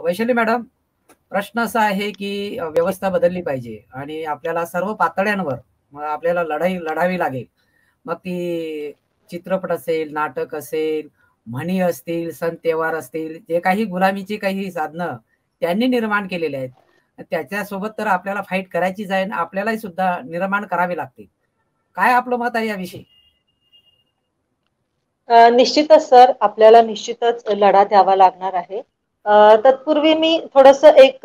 Vaishali madam, प्रश्न असा आहे की व्यवस्था बदलली पाहिजे आणि आपल्याला सर्व पातळ्यांवर मग आपल्याला लढाई लढावी लागेल. मग ती चित्रपट असेल, नाटक असेल, म्हणी असतील, सण त्योहार असतील, जे काही गुलामीची काही साधनं त्यांनी निर्माण केलेली आहेत. त्याच्यासोबत तर आपल्याला फाईट करायचीच आहे आणि आपल्यालाही सुद्धा निर्माण करावी लागते. काय आपलं मत आहे याविषयी? निश्चितच सर, आपल्याला निश्चितच लढा द्यावा लागणार आहे. तत्पूर्वी मी थोडस एक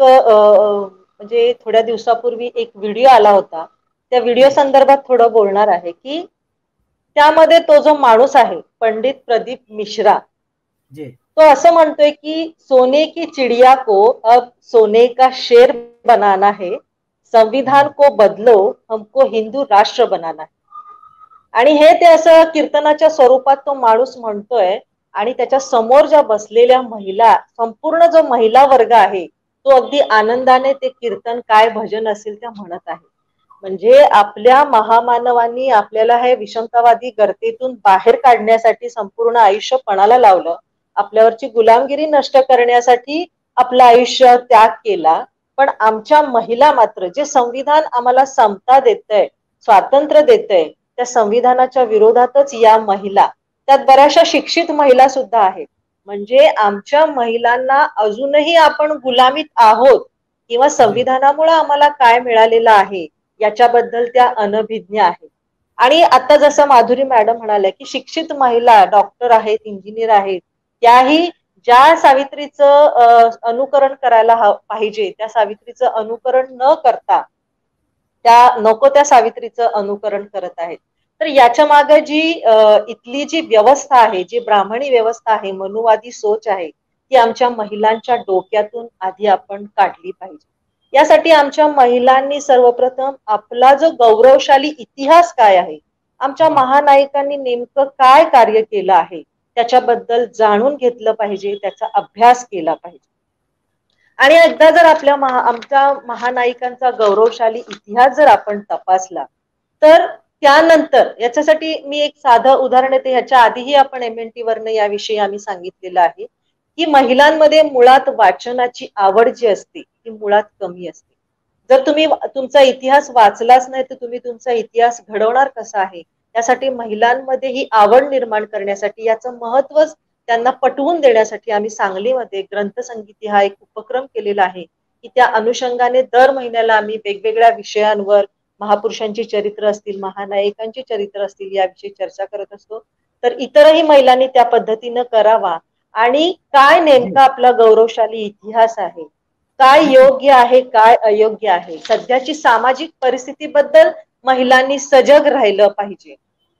म्हणजे थोड्या दिवसापूर्वी एक व्हिडिओ आला होता. त्या व्हिडिओ संदर्भात थोडं बोलणार आहे की त्यामध्ये तो जो माणूस आहे पंडित प्रदीप मिश्रा, जी तो असं म्हणतोय की सोने की चिड़िया को अब सोने का शेर बनाना है, संविधान को बदलो, हमको हिंदू राष्ट्र बनाना है. आणि हे ते असं कीर्तनाच्या स्वरूपात तो माणूस म्हणतोय आणि त्याच्या समोर ज्या बसलेल्या महिला, संपूर्ण जो महिला वर्ग आहे तो अगदी आनंदाने ते कीर्तन काय भजन असेल त्या म्हणत आहे. म्हणजे आपल्या महामानवांनी आपल्याला हे विषमतावादी गर्तेतून बाहेर काढण्यासाठी संपूर्ण आयुष्य पणाला लावलं, आपल्यावरची गुलामगिरी नष्ट करण्यासाठी आपलं आयुष्य त्याग केला. पण आमच्या महिला मात्र, जे संविधान आम्हाला समता देतंय, स्वातंत्र्य देतंय, त्या संविधानाच्या विरोधातच या महिला, त्यात बऱ्याचशा शिक्षित महिला सुद्धा आहेत. म्हणजे आमच्या महिलांना अजूनही आपण गुलामीत आहोत किंवा संविधानामुळे आम्हाला काय मिळालेलं आहे याच्याबद्दल त्या अनभिज्ञ आहेत. आणि आता जसं माधुरी मॅडम म्हणाल्या की शिक्षित महिला डॉक्टर आहेत, इंजिनियर आहेत, त्याही ज्या सावित्रीचं अनुकरण करायला पाहिजे त्या सावित्रीचं अनुकरण न करता त्या नको त्या सावित्रीचं अनुकरण करत आहेत. तर याच्या मागे जी इथली जी व्यवस्था आहे, जी ब्राह्मणी व्यवस्था आहे, मनुवादी सोच आहे, ती आमच्या महिलांच्या डोक्यातून आधी आपण काढली पाहिजे. यासाठी आमच्या महिलांनी सर्वप्रथम आपला जो गौरवशाली इतिहास काय आहे, आमच्या महानायकांनी नेमकं काय कार्य केलं आहे त्याच्याबद्दल जाणून घेतलं पाहिजे, त्याचा अभ्यास केला पाहिजे. आणि एकदा जर आमच्या महानायकांचा गौरवशाली इतिहास जर आपण तपासला तर त्यानंतर, याच्यासाठी मी एक साधं उदाहरण देते, ह्याच्या आधीही आपण MNT वरनं याविषयी आम्ही सांगितलेलं आहे की महिलांमध्ये मुळात वाचनाची आवड जी असते ती मुळात कमी असते. जर तुम्ही तुमचा इतिहास वाचलाच नाही तर तुम्ही तुमचा इतिहास घडवणार कसा आहे? त्यासाठी महिलांमध्ये ही आवड निर्माण करण्यासाठी, याचं महत्व त्यांना पटवून देण्यासाठी आम्ही सांगलीमध्ये ग्रंथसंगीती हा एक उपक्रम केलेला आहे की त्या अनुषंगाने दर महिन्याला आम्ही वेगवेगळ्या विषयांवर महापुरुषांची चरित्र असतील, महानायकांची चरित्र असतील, याविषयी चर्चा करत असतो. तर इतरही महिलांनी त्या पद्धतीनं करावा आणि काय नेमका आपला गौरवशाली इतिहास आहे, काय योग्य आहे, काय अयोग्य आहे, सध्याची सामाजिक परिस्थितीबद्दल महिलांनी सजग राहिलं पाहिजे.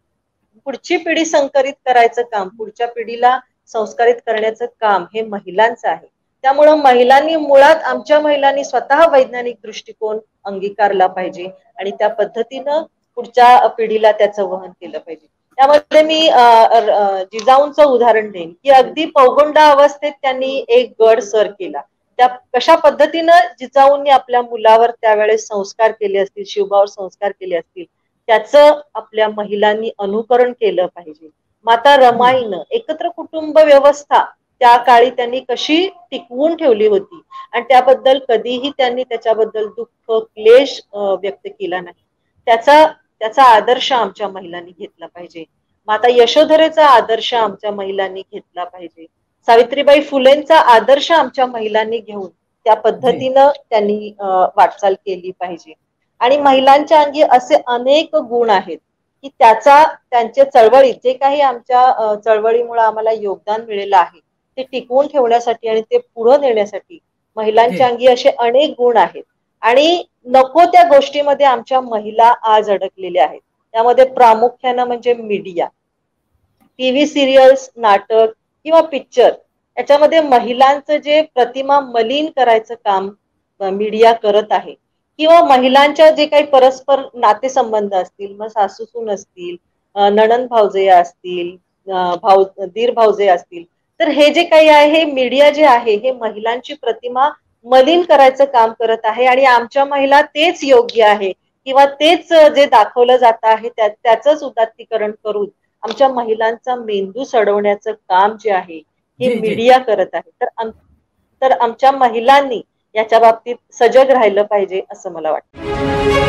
पुढची पिढी संकरित करायचं काम, पुढच्या पिढीला संस्कारित करण्याचं काम हे महिलांचं आहे. त्यामुळं महिलांनी मुळात, आमच्या महिलांनी स्वतः वैज्ञानिक दृष्टिकोन अंगीकारला पाहिजे आणि त्या पद्धतीनं पुढच्या पिढीला त्याचं वहन केलं पाहिजे. त्यामध्ये मी जिजाऊंचं उदाहरण देईन की अगदी पौगंडा अवस्थेत त्यांनी एक गड सर केला. त्या कशा पद्धतीनं जिजाऊंनी आपल्या मुलावर त्यावेळेस संस्कार केले असतील, शिवबावर संस्कार केले असतील, त्याचं आपल्या महिलांनी अनुकरण केलं पाहिजे. माता रमाईनं एकत्र कुटुंब व्यवस्था त्या काळी त्यांनी कशी टिकवून ठेवली होती आणि त्याबद्दल कधीही त्यांनी त्याच्याबद्दल दुःख, क्लेश व्यक्त केला नाही. त्याचा आदर्श आमच्या महिलांनी घेतला पाहिजे. माता यशोधरेचा आदर्श आमच्या महिलांनी घेतला पाहिजे. सावित्रीबाई फुलेंचा आदर्श आमच्या महिलांनी घेऊन त्या पद्धतीनं त्यांनी वाटचाल केली पाहिजे. आणि महिलांच्या अंगी असे अनेक गुण आहेत की त्यांचे चळवळीत जे काही आमच्या चळवळीमुळे आम्हाला योगदान मिळालं आहे ते टिकवून ठेवण्यासाठी आणि ते पुढे नेण्यासाठी महिलांच्या अंगी असे अनेक गुण आहेत. आणि नको त्या गोष्टीमध्ये आमच्या महिला आज अडकलेल्या आहेत. त्यामध्ये प्रामुख्यानं म्हणजे मीडिया, टीव्ही सिरियल्स, नाटक किंवा पिक्चर, याच्यामध्ये महिलांचं जे प्रतिमा मलिन करायचं काम मीडिया करत आहे किंवा महिलांच्या जे काही परस्पर नातेसंबंध असतील, मग सासूसून असतील, नणंद भावजय असतील, दीर भावजय असतील, तर हे जे काही आहे हे मीडिया जे आहे हे महिलांची प्रतिमा मलिन करायचं काम करत आहे. आणि आमच्या महिला तेच योग्य आहे किंवा तेच जे दाखवलं जात आहे त्याचंच उदात्तीकरण करून आमच्या महिलांचा मेंदू सडवण्याचं काम जे आहे हे मीडिया करत आहे. तर तर आमच्या महिलांनी याच्या बाबतीत सजग राहिलं पाहिजे असं मला वाटतं.